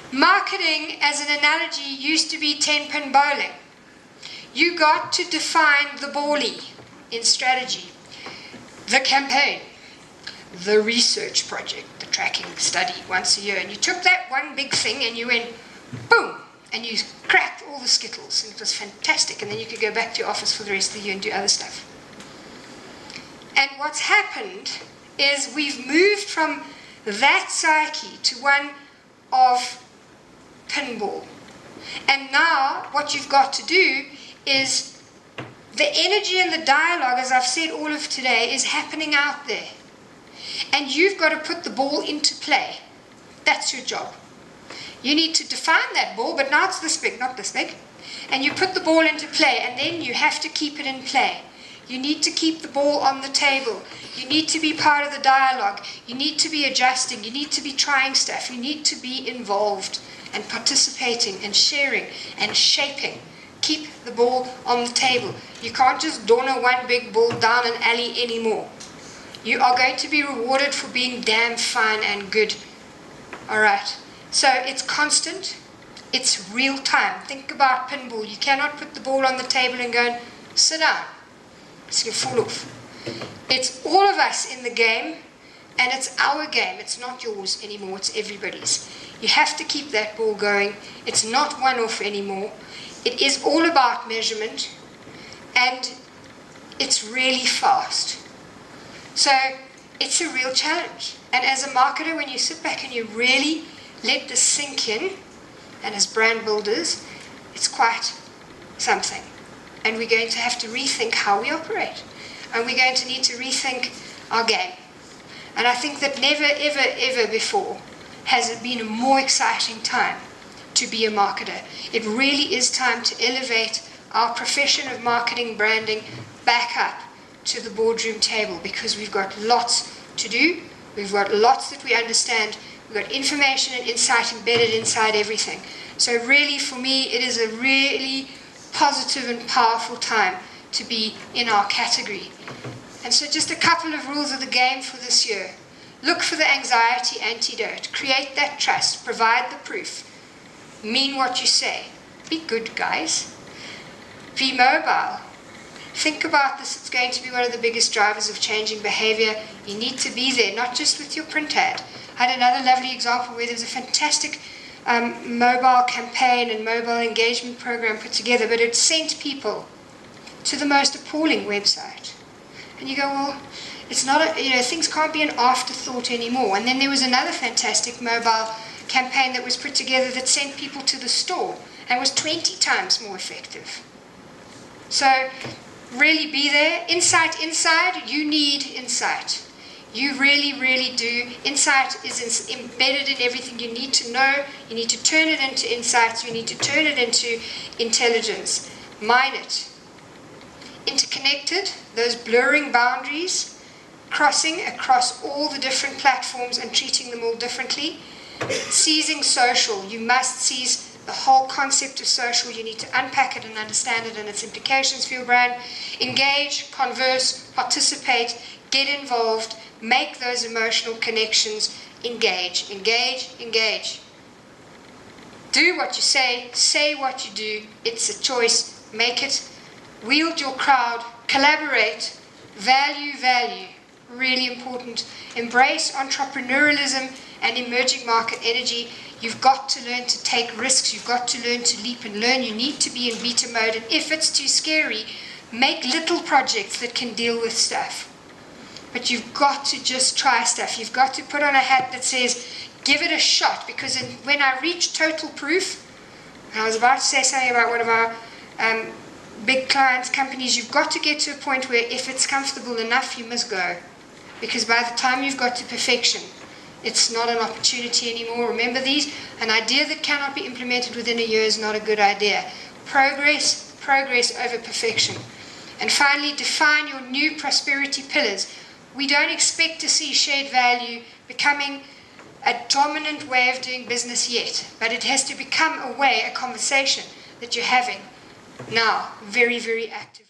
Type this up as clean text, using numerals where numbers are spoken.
Marketing, as an analogy, used to be 10-pin bowling. You got to define the bally in strategy, the campaign, the research project, the tracking study once a year. And you took that one big thing and you went, boom, and you cracked all the skittles. And it was fantastic. And then you could go back to your office for the rest of the year and do other stuff. And what's happened is we've moved from that psyche to one of pinball. And now what you've got to do is the energy and the dialogue, as I've said all of today, is happening out there. And you've got to put the ball into play. That's your job. You need to define that ball, but now it's this big, not this big. And you put the ball into play, and then you have to keep it in play. You need to keep the ball on the table. You need to be part of the dialogue. You need to be adjusting. You need to be trying stuff. You need to be involved and participating and sharing and shaping. Keep the ball on the table. You can't just donor one big ball down an alley anymore. You are going to be rewarded for being damn fine and good. All right. So it's constant. It's real time. Think about pinball. You cannot put the ball on the table and go, sit down. It's going to fall off. It's all of us in the game, and it's our game. It's not yours anymore. It's everybody's. You have to keep that ball going. It's not one-off anymore. It is all about measurement, and it's really fast. So it's a real challenge. And as a marketer, when you sit back and you really let this sink in, and as brand builders, it's quite something. And we're going to have to rethink how we operate. And we're going to need to rethink our game. And I think that never, ever, ever before has it been a more exciting time to be a marketer. It really is time to elevate our profession of marketing branding back up to the boardroom table, because we've got lots to do. We've got lots that we understand. We've got information and insight embedded inside everything. So really, for me, it is a really positive and powerful time to be in our category. And so just a couple of rules of the game for this year. Look for the anxiety antidote. Create that trust. Provide the proof. Mean what you say. Be good, guys. Be mobile. Think about this. It's going to be one of the biggest drivers of changing behavior. You need to be there, not just with your print ad. I had another lovely example where there was a fantastic mobile campaign and mobile engagement program put together, but it sent people to the most appalling website. And you go, well, it's not things can't be an afterthought anymore. And then there was another fantastic mobile campaign that was put together that sent people to the store and was 20 times more effective. So really be there. Insight inside, you need insight. You really, really do. Insight is embedded in everything. You need to know. You need to turn it into insights. You need to turn it into intelligence. Mine it. Interconnected, those blurring boundaries, crossing across all the different platforms and treating them all differently. Seizing social. You must seize the whole concept of social. You need to unpack it and understand it and its implications for your brand. Engage, converse, participate, get involved. Make those emotional connections. Engage, engage, engage. Do what you say what you do. It's a choice. Make it. Wield your crowd. Collaborate. Value, value. Really important. Embrace entrepreneurialism and emerging market energy. You've got to learn to take risks. You've got to learn to leap and learn. You need to be in beta mode. And if it's too scary, make little projects that can deal with stuff. But you've got to just try stuff. You've got to put on a hat that says, give it a shot. Because when I reach total proof, and I was about to say something about one of our big clients, companies, you've got to get to a point where if it's comfortable enough, you must go. Because by the time you've got to perfection, it's not an opportunity anymore. Remember these? An idea that cannot be implemented within a year is not a good idea. Progress, progress over perfection. And finally, define your new prosperity pillars. We don't expect to see shared value becoming a dominant way of doing business yet, but it has to become a conversation that you're having now, very, very active.